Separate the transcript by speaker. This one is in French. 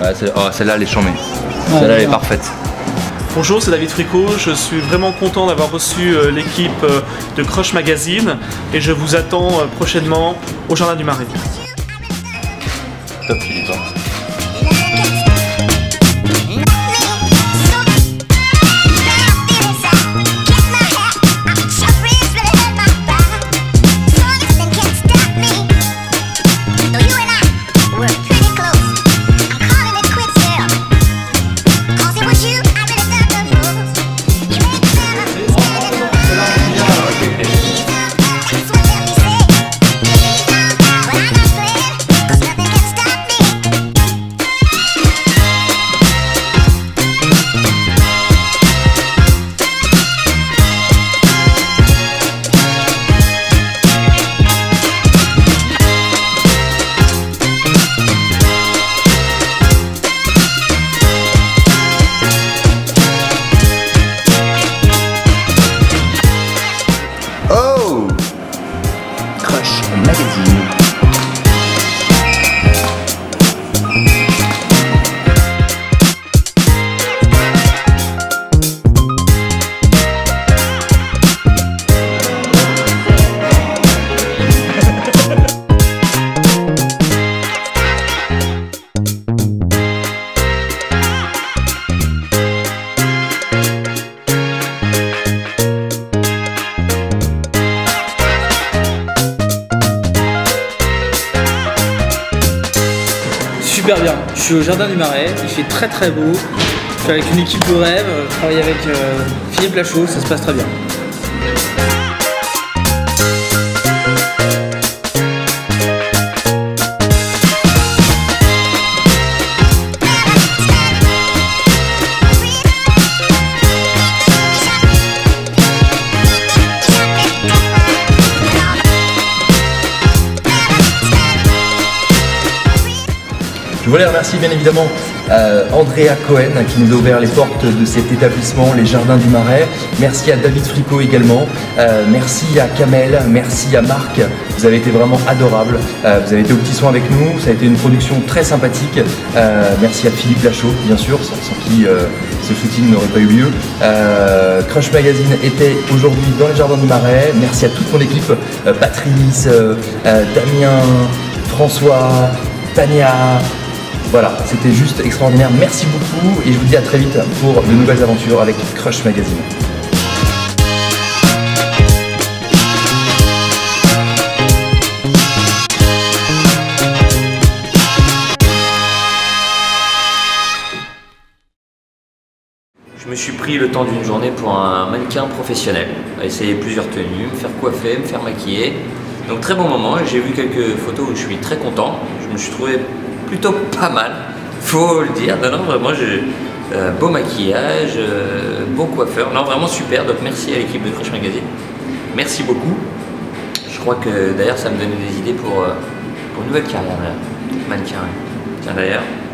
Speaker 1: celle-là elle est chambée. Celle-là elle est parfaite.
Speaker 2: Bonjour, c'est David Fricot. Je suis vraiment content d'avoir reçu l'équipe de Crush Magazine et je vous attends prochainement au Jardin du Marais.
Speaker 1: Top Philippe.
Speaker 3: Crush Magazine.
Speaker 4: Super bien, je suis au Jardin du Marais, il fait très très beau, je suis avec une équipe de rêve, je travaille avec Philippe Lachaud, ça se passe très bien.
Speaker 3: Je voulais remercier bien évidemment Andrea Cohen qui nous a ouvert les portes de cet établissement, les Jardins du Marais. Merci à David Fricot également. Merci à Kamel, merci à Marc. Vous avez été vraiment adorables. Vous avez été au petit soin avec nous. Ça a été une production très sympathique. Merci à Philippe Lachaud, bien sûr, sans qui ce shooting n'aurait pas eu lieu. Crush Magazine était aujourd'hui dans les Jardins du Marais. Merci à toute mon équipe, Patrice, Damien, François, Tania. Voilà, c'était juste extraordinaire. Merci beaucoup et je vous dis à très vite pour de nouvelles aventures avec Crush Magazine.
Speaker 5: Je me suis pris le temps d'une journée pour un mannequin professionnel, à essayer plusieurs tenues, me faire coiffer, me faire maquiller. Donc très bon moment, j'ai vu quelques photos où je suis très content. Je me suis trouvé plutôt pas mal, faut le dire. Non, vraiment, beau maquillage, bon coiffeur. Non, vraiment super. Donc merci à l'équipe de Crush Magazine. Merci beaucoup. Je crois que d'ailleurs ça me donne des idées pour une nouvelle carrière, mannequin. Tiens d'ailleurs.